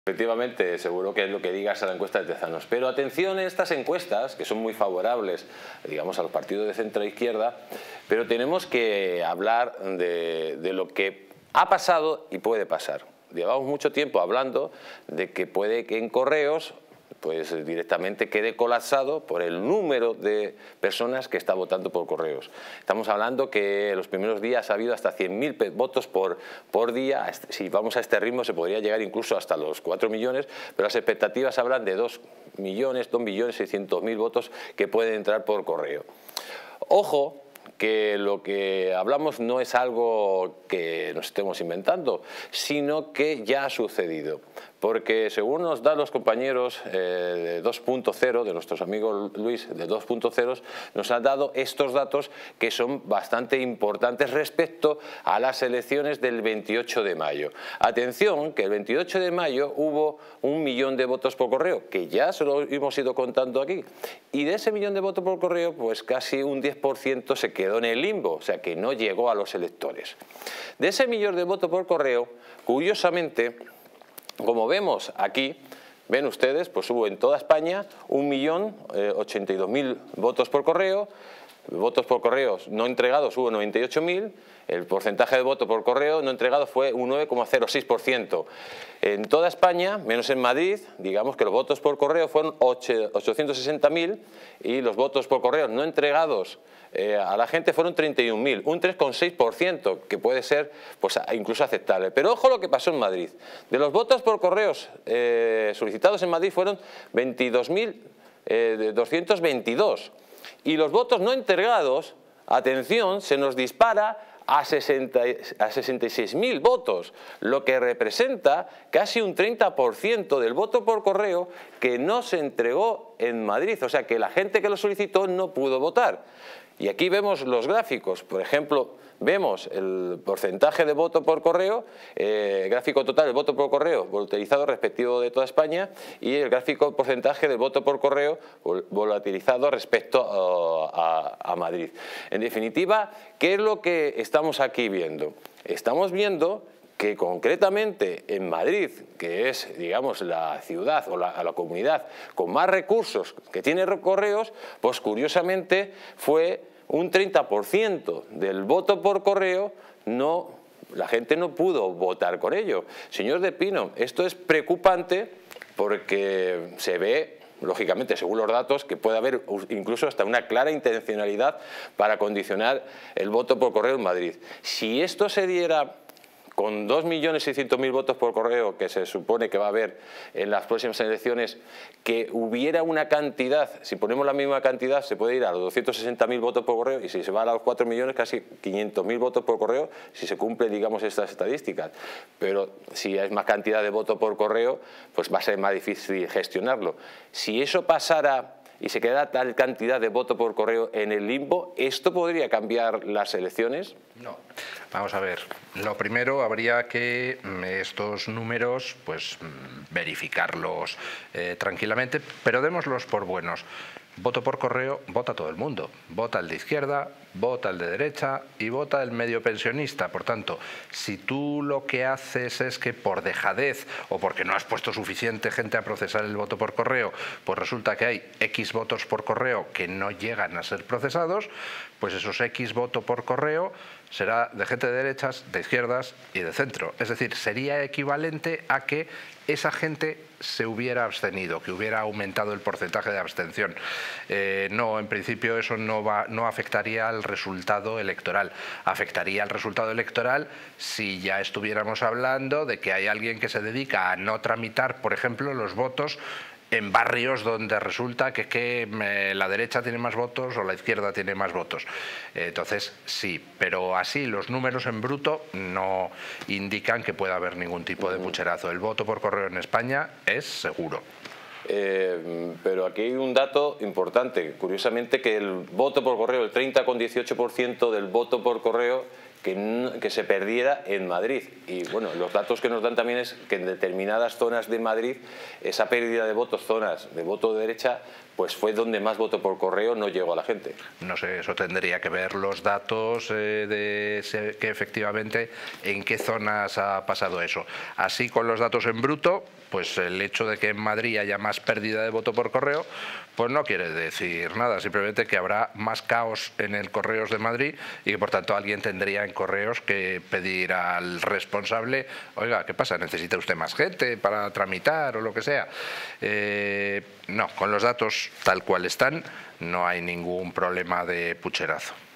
Efectivamente, seguro que es lo que digas a la encuesta de Tezanos. Pero atención en estas encuestas, que son muy favorables, digamos, a los partidos de centro-izquierda, pero tenemos que hablar de lo que ha pasado y puede pasar. Llevamos mucho tiempo hablando de que puede que en Correos pues directamente quede colapsado por el número de personas que está votando por correos. Estamos hablando que en los primeros días ha habido hasta 100.000 votos por día. Si vamos a este ritmo se podría llegar incluso hasta los 4 millones, pero las expectativas hablan de 2.600.000 votos que pueden entrar por correo. Ojo, que lo que hablamos no es algo que nos estemos inventando, sino que ya ha sucedido. Porque según nos dan los compañeros de 2.0, de nuestros amigos Luis de 2.0, nos han dado estos datos que son bastante importantes respecto a las elecciones del 28 de mayo. Atención, que el 28 de mayo hubo 1 millón de votos por correo, que ya se lo hemos ido contando aquí. Y de ese 1 millón de votos por correo, pues casi un 10% se quedó en el limbo, o sea que no llegó a los electores. De ese 1 millón de votos por correo, curiosamente, como vemos aquí, ven ustedes, pues hubo en toda España 1.082.000 votos por correo no entregados hubo 98.000, el porcentaje de voto por correo no entregado fue un 9,06%. En toda España, menos en Madrid, digamos que los votos por correo fueron 860.000 y los votos por correo no entregados a la gente fueron 31.000, un 3,6%, que puede ser pues, incluso aceptable. Pero ojo lo que pasó en Madrid. De los votos por correos solicitados en Madrid fueron 22.222 y los votos no entregados, atención, se nos dispara a 66.000 votos, lo que representa casi un 30% del voto por correo que no se entregó en Madrid, o sea que la gente que lo solicitó no pudo votar. Y aquí vemos los gráficos, por ejemplo, vemos el porcentaje de voto por correo, gráfico total del voto por correo volatilizado respectivo de toda España y el gráfico porcentaje del voto por correo volatilizado respecto a Madrid. En definitiva, ¿qué es lo que estamos aquí viendo? Estamos viendo que concretamente en Madrid, que es, digamos, la ciudad o la comunidad con más recursos que tiene correos, pues curiosamente fue un 30% del voto por correo, la gente no pudo votar con ello. Señor de Pino, esto es preocupante porque se ve, lógicamente, según los datos, que puede haber incluso hasta una clara intencionalidad para condicionar el voto por correo en Madrid. Si esto se diera con 2.600.000 votos por correo que se supone que va a haber en las próximas elecciones, que hubiera una cantidad, si ponemos la misma cantidad se puede ir a los 260.000 votos por correo y si se va a los 4 millones casi 500.000 votos por correo si se cumple, digamos, estas estadísticas. Pero si hay más cantidad de votos por correo, pues va a ser más difícil gestionarlo. Si eso pasara y se queda tal cantidad de voto por correo en el limbo, ¿esto podría cambiar las elecciones? No. Vamos a ver, lo primero habría que estos números pues verificarlos tranquilamente, pero démoslos por buenos. Voto por correo, vota todo el mundo. Vota el de izquierda, vota el de derecha y vota el medio pensionista. Por tanto, si tú lo que haces es que por dejadez o porque no has puesto suficiente gente a procesar el voto por correo, pues resulta que hay X votos por correo que no llegan a ser procesados, pues esos X votos por correo será de gente de derechas, de izquierdas y de centro. Es decir, sería equivalente a que esa gente se hubiera abstenido, que hubiera aumentado el porcentaje de abstención. No, en principio eso no afectaría al resultado electoral. Afectaría al resultado electoral si ya estuviéramos hablando de que hay alguien que se dedica a no tramitar, por ejemplo, los votos en barrios donde resulta que la derecha tiene más votos o la izquierda tiene más votos. Entonces, sí, pero así los números en bruto no indican que pueda haber ningún tipo de pucherazo. El voto por correo en España es seguro. Pero aquí hay un dato importante. Curiosamente que el voto por correo, el 30,18% del voto por correo que se perdiera en Madrid. Y bueno, los datos que nos dan también es que en determinadas zonas de Madrid esa pérdida de votos, zonas de voto de derecha, pues fue donde más voto por correo no llegó a la gente. No sé, eso tendría que ver los datos de que efectivamente en qué zonas ha pasado eso. Así con los datos en bruto, pues el hecho de que en Madrid haya más pérdida de voto por correo, pues no quiere decir nada, simplemente que habrá más caos en el Correos de Madrid y que por tanto alguien tendría en Correos que pedir al responsable, oiga, ¿qué pasa? ¿Necesita usted más gente para tramitar o lo que sea? No, con los datos tal cual están no hay ningún problema de pucherazo.